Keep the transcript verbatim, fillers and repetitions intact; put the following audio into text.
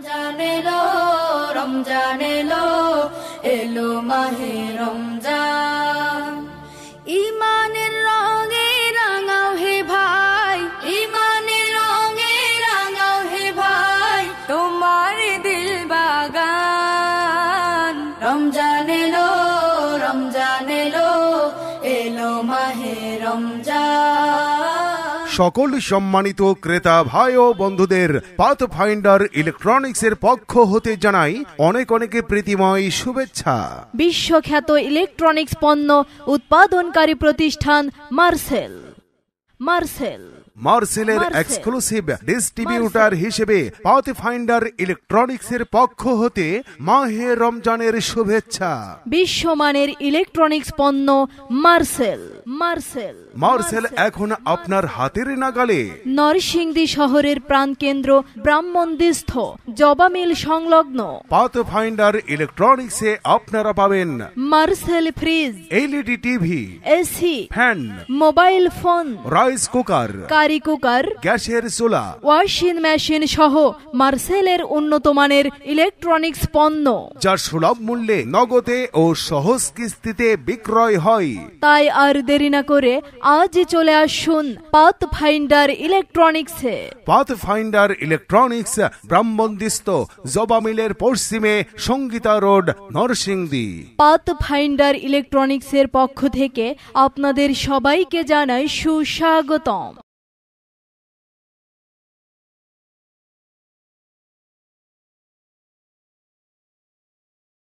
রমজান এলো রমজান এলো এলো মাহে রমজান ঈমানের রঙে রাঙাও হে ভাই ঈমানের রঙে রাঙাও হে ভাই তোমার দিল বাগান রমজান এলো রমজান এলো এলো মাহে রমজান। সকল সম্মানিত ক্রেতা ভাই ও বন্ধুদের পাথফাইন্ডার ইলেকট্রনিক্স এর পক্ষ হতে জানাই অনেক অনেক প্রীতিময় শুভেচ্ছা। বিশ্বখ্যাত ইলেকট্রনিক্স পণ্য উৎপাদনকারী প্রতিষ্ঠান মার্সেল মার্সেল মার্সেলের এক্সক্লুসিভ ডিস্ট্রিবিউটর হিসেবে পাথফাইন্ডার ইলেকট্রনিক্স এর পক্ষ হতে মাহে রমজানের শুভেচ্ছা। বিশ্বমানের ইলেকট্রনিক্স পণ্য মার্সেল মার্সেল মার্সেল এখন আপনার হাতের নাগালে। নরসিংদী শহরের প্রাণকেন্দ্র ব্রাহ্মণদিস্থ জবা মিল সংলগ্ন পাথফাইন্ডার ইলেকট্রনিক্স এ আপনারা পাবেন Marcel fridge, LED TV, AC, fan, mobile phone, rice cooker, curry cooker, গ্যাসের চুলা, ওয়াশিং মেশিন সহ মার্সেলের উন্নত মানের ইলেকট্রনিক্স পণ্য যা সুলভ মূল্যে নগদে ও সহজ কিস্তিতে বিক্রয় হয়। তাই আর দেরি না করে আজই চলে আসুন পাথফাইন্ডার ইলেকট্রনিক্সে। পাথফাইন্ডার ইলেকট্রনিক্স ব্রাহ্মণদিস্থ জবা মিলের পশ্চিমে সঙ্গীতা রোড, নরসিংদী। পাথফাইন্ডার ইলেকট্রনিক্সের পক্ষ থেকে আপনাদের সবাইকে জানাই সুস্বাগতম।